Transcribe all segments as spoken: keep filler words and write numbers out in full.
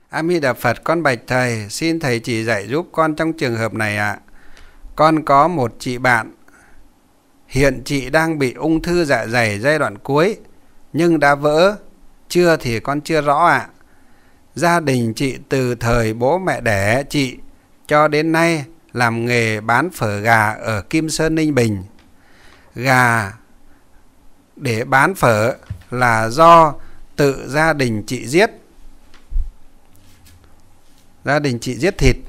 A Di Đà Phật, con bạch thầy, xin thầy chỉ dạy giúp con trong trường hợp này ạ. À. Con có một chị bạn, hiện chị đang bị ung thư dạ dày giai đoạn cuối, nhưng đã vỡ, chưa thì con chưa rõ ạ. À. Gia đình chị từ thời bố mẹ đẻ chị cho đến nay làm nghề bán phở gà ở Kim Sơn, Ninh Bình. Gà để bán phở là do tự gia đình chị giết. Gia đình chị giết thịt.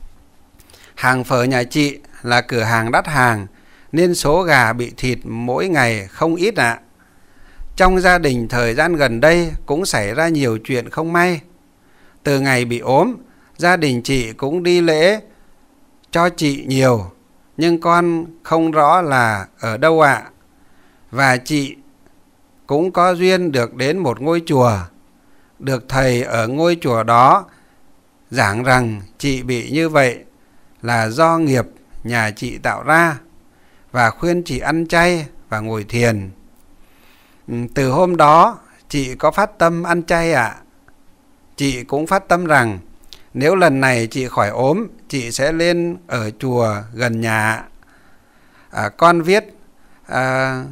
Hàng phở nhà chị là cửa hàng đắt hàng, nên số gà bị thịt mỗi ngày không ít ạ. À. Trong gia đình thời gian gần đây cũng xảy ra nhiều chuyện không may. Từ ngày bị ốm, gia đình chị cũng đi lễ cho chị nhiều, nhưng con không rõ là ở đâu ạ. À. Và chị cũng có duyên được đến một ngôi chùa, được thầy ở ngôi chùa đó giảng rằng chị bị như vậy là do nghiệp nhà chị tạo ra, và khuyên chị ăn chay và ngồi thiền. Từ hôm đó chị có phát tâm ăn chay ạ. À. Chị cũng phát tâm rằng nếu lần này chị khỏi ốm, chị sẽ lên ở chùa gần nhà. À, con viết à,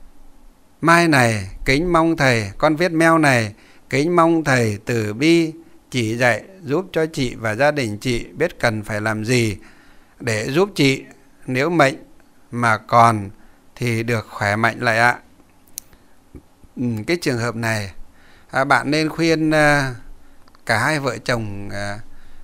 mai này kính mong thầy, con viết mail này kính mong thầy từ bi chỉ dạy giúp cho chị và gia đình chị biết cần phải làm gì để giúp chị, nếu mệnh mà còn thì được khỏe mạnh lại ạ. Ừ, cái trường hợp này à, bạn nên khuyên à, cả hai vợ chồng à,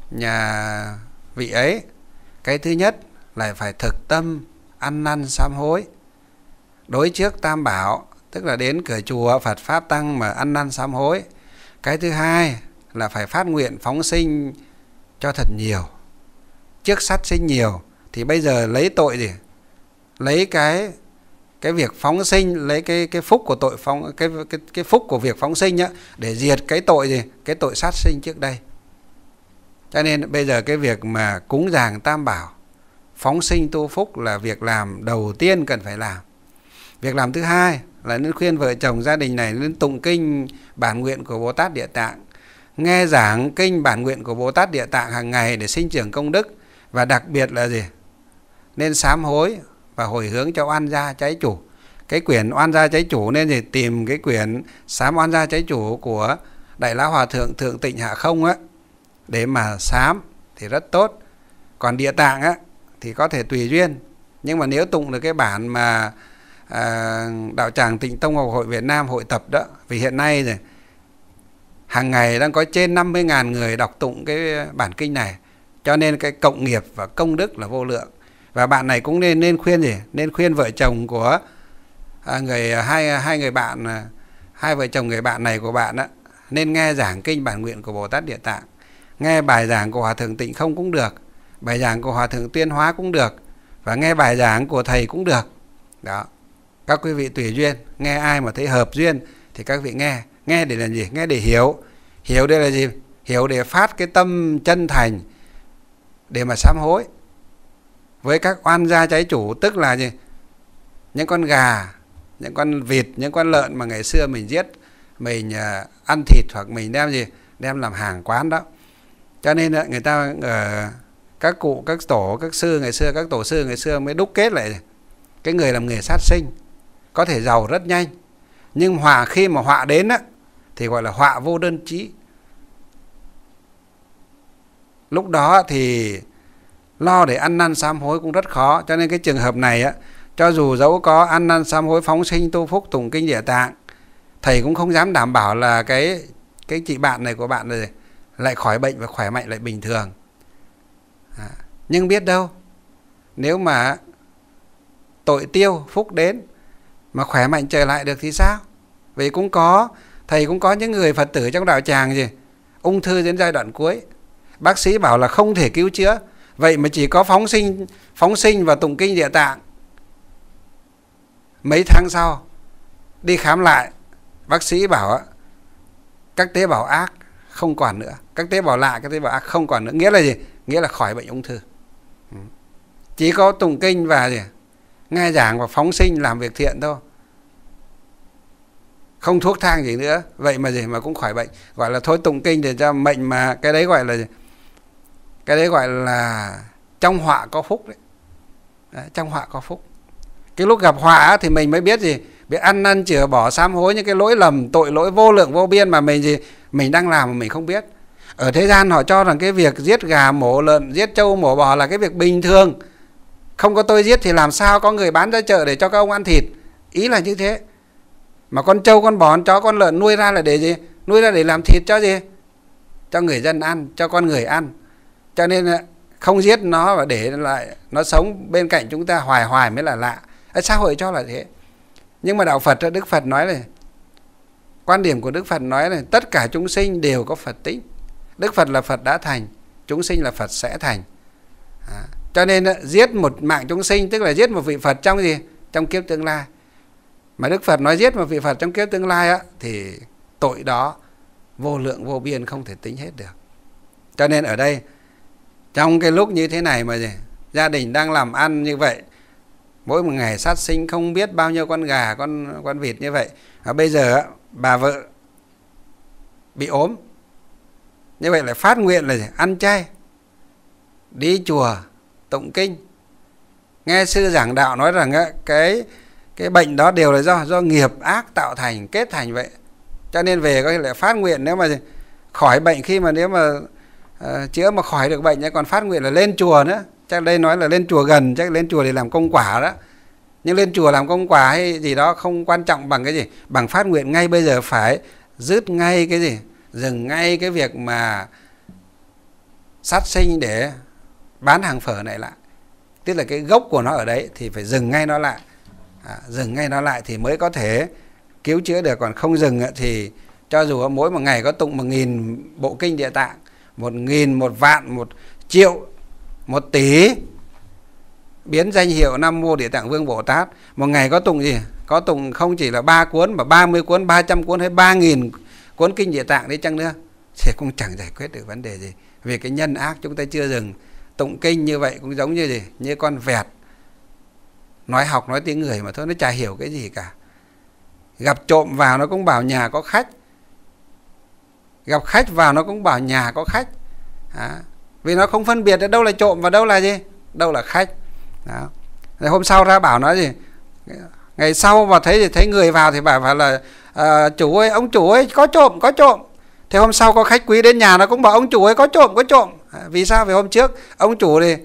nhà vị ấy. Cái thứ nhất là phải thực tâm ăn năn sám hối, đối trước Tam Bảo, tức là đến cửa chùa Phật Pháp Tăng mà ăn năn sám hối. Cái thứ hai là phải phát nguyện phóng sinh cho thật nhiều. Trước sát sinh nhiều thì bây giờ lấy tội gì? Lấy cái cái việc phóng sinh, lấy cái cái phúc của tội phóng cái cái cái phúc của việc phóng sinh á để diệt cái tội gì? Cái tội sát sinh trước đây. Cho nên bây giờ cái việc mà cúng dường Tam Bảo, phóng sinh tu phúc là việc làm đầu tiên cần phải làm. Việc làm thứ hai là nên khuyên vợ chồng gia đình này nên tụng kinh bản nguyện của Bồ Tát Địa Tạng, nghe giảng kinh bản nguyện của Bồ Tát Địa Tạng hàng ngày để sinh trưởng công đức. Và đặc biệt là gì? Nên sám hối và hồi hướng cho oan gia trái chủ. Cái quyển oan gia trái chủ nên thì tìm cái quyển sám oan gia trái chủ của Đại Lão Hòa Thượng Thượng Tịnh Hạ Không á, để mà sám thì rất tốt. Còn Địa Tạng á thì có thể tùy duyên. Nhưng mà nếu tụng được cái bản mà à, Đạo Tràng Tịnh Tông Học Hội Việt Nam hội tập đó, vì hiện nay rồi hàng ngày đang có trên năm mươi nghìn người đọc tụng cái bản kinh này, cho nên cái cộng nghiệp và công đức là vô lượng. Và bạn này cũng nên nên khuyên gì? Nên khuyên vợ chồng của à, người hai hai người bạn, hai vợ chồng người bạn này của bạn á, nên nghe giảng kinh bản nguyện của Bồ Tát Địa Tạng, nghe bài giảng của Hòa Thượng Tịnh Không cũng được, bài giảng của Hòa Thượng Tuyên Hóa cũng được, và nghe bài giảng của thầy cũng được. Đó. Các quý vị tùy duyên, nghe ai mà thấy hợp duyên thì các vị nghe. Nghe để làm gì? Nghe để hiểu. Hiểu đây là gì? Hiểu để phát cái tâm chân thành để mà sám hối với các oan gia trái chủ, tức là gì? Những con gà, những con vịt, những con lợn mà ngày xưa mình giết, mình uh, ăn thịt hoặc mình đem gì? Đem làm hàng quán đó. Cho nên uh, người ta uh, các cụ, các tổ, các sư ngày xưa, các tổ sư ngày xưa mới đúc kết lại cái người làm nghề sát sinh có thể giàu rất nhanh, nhưng họa khi mà họa đến á thì gọi là họa vô đơn chí. Lúc đó thì lo để ăn năn sám hối cũng rất khó. Cho nên cái trường hợp này á, cho dù dẫu có ăn năn sám hối, phóng sinh tu phúc, tụng kinh Địa Tạng, thầy cũng không dám đảm bảo là cái cái chị bạn này của bạn này lại khỏi bệnh và khỏe mạnh lại bình thường. À, nhưng biết đâu nếu mà tội tiêu phúc đến mà khỏe mạnh trở lại được thì sao? Vì cũng có, thầy cũng có những người Phật tử trong đạo tràng gì ung thư đến giai đoạn cuối, bác sĩ bảo là không thể cứu chữa, vậy mà chỉ có phóng sinh phóng sinh và tụng kinh Địa Tạng. Mấy tháng sau đi khám lại, bác sĩ bảo các tế bào ác không còn nữa, các tế bào lạ, các tế bào ác không còn nữa. Nghĩa là gì? Nghĩa là khỏi bệnh ung thư. Chỉ có tụng kinh và gì? Nghe giảng và phóng sinh làm việc thiện thôi, không thuốc thang gì nữa, vậy mà gì mà cũng khỏi bệnh. Gọi là thôi tụng kinh để cho mệnh, mà cái đấy gọi là cái đấy gọi là trong họa có phúc đấy. Đấy, trong họa có phúc. Cái lúc gặp họa thì mình mới biết gì, biết ăn năn chữa bỏ sám hối những cái lỗi lầm tội lỗi vô lượng vô biên mà mình gì mình đang làm mà mình không biết. Ở thế gian họ cho rằng cái việc giết gà mổ lợn, giết trâu mổ bò là cái việc bình thường, không có tôi giết thì làm sao có người bán ra chợ để cho các ông ăn thịt, ý là như thế. Mà con trâu con bò con chó con lợn nuôi ra là để gì? Nuôi ra để làm thịt cho gì? Cho người dân ăn, cho con người ăn. Cho nên không giết nó và để lại nó sống bên cạnh chúng ta hoài hoài mới là lạ. Ở xã hội cho là thế. Nhưng mà đạo Phật, Đức Phật nói này, quan điểm của Đức Phật nói là tất cả chúng sinh đều có Phật tính. Đức Phật là Phật đã thành, chúng sinh là Phật sẽ thành. À, cho nên giết một mạng chúng sinh tức là giết một vị Phật trong gì? Trong kiếp tương lai. Mà Đức Phật nói giết một vị Phật trong kiếp tương lai á, thì tội đó vô lượng vô biên không thể tính hết được. Cho nên ở đây trong cái lúc như thế này mà gì, gia đình đang làm ăn như vậy, mỗi một ngày sát sinh không biết bao nhiêu con gà, con con vịt như vậy. Và bây giờ bà vợ bị ốm, như vậy lại phát nguyện là gì? Ăn chay, đi chùa, tụng kinh. Nghe sư giảng đạo nói rằng cái cái bệnh đó đều là do do nghiệp ác tạo thành, kết thành vậy. Cho nên về có thể lại phát nguyện, nếu mà khỏi bệnh, khi mà nếu mà uh, chữa mà khỏi được bệnh, còn phát nguyện là lên chùa nữa. Chắc đây nói là lên chùa gần, chắc lên chùa để làm công quả đó. Nhưng lên chùa làm công quả hay gì đó không quan trọng bằng cái gì? Bằng phát nguyện ngay bây giờ phải dứt ngay cái gì? Dừng ngay cái việc mà sát sinh để bán hàng phở này lại. Tức là cái gốc của nó ở đấy thì phải dừng ngay nó lại. À, dừng ngay nó lại thì mới có thể cứu chữa được. Còn không dừng thì cho dù mỗi một ngày có tụng một nghìn bộ kinh Địa Tạng, một nghìn, một vạn, một triệu, một tỷ, biến danh hiệu Nam Mô Địa Tạng Vương Bồ Tát, một ngày có tụng gì? Có tụng không chỉ là ba cuốn mà ba mươi cuốn, ba trăm cuốn hay ba nghìn cuốn kinh Địa Tạng đi chăng nữa thì cũng chẳng giải quyết được vấn đề gì. Vì cái nhân ác chúng ta chưa dừng. Tụng kinh như vậy cũng giống như gì? Như con vẹt nói học nói tiếng người mà thôi, nó chả hiểu cái gì cả. Gặp trộm vào nó cũng bảo nhà có khách, gặp khách vào nó cũng bảo nhà có khách. Đó. Vì nó không phân biệt đâu là trộm và đâu là gì, đâu là khách. Đó. Rồi hôm sau ra bảo nó gì, ngày sau mà thấy thì thấy người vào thì bảo phải là à, chủ ơi, ông chủ ơi, có trộm, có trộm. Thế hôm sau có khách quý đến nhà nó cũng bảo ông chủ ơi, có trộm, có trộm. À, vì sao? Vì hôm trước ông chủ thì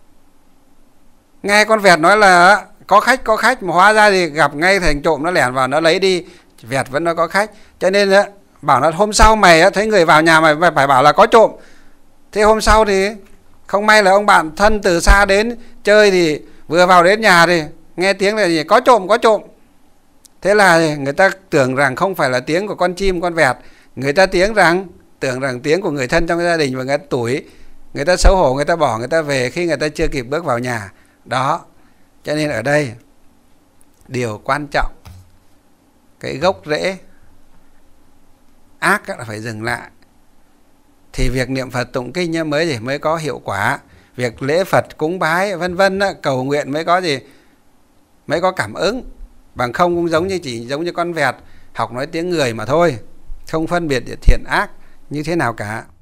nghe con vẹt nói là có khách, có khách, mà hóa ra thì gặp ngay thành trộm, nó lẻn vào nó lấy đi. Vẹt vẫn nói có khách. Cho nên bảo nó hôm sau mày thấy người vào nhà mày phải bảo là có trộm. Thế hôm sau thì không may là ông bạn thân từ xa đến chơi thì vừa vào đến nhà thì nghe tiếng là gì? Có trộm, có trộm. Thế là người ta tưởng rằng không phải là tiếng của con chim, con vẹt. Người ta tiếng rằng tưởng rằng tiếng của người thân trong gia đình, và người ta tủi, người ta xấu hổ, người ta bỏ người ta về khi người ta chưa kịp bước vào nhà. Đó. Cho nên ở đây điều quan trọng, cái gốc rễ ác là phải dừng lại. Thì việc niệm Phật tụng kinh mới gì mới có hiệu quả. Việc lễ Phật cúng bái vân vân cầu nguyện mới có gì, mới có cảm ứng. Bằng không cũng giống như chỉ giống như con vẹt học nói tiếng người mà thôi, không phân biệt thiện ác như thế nào cả.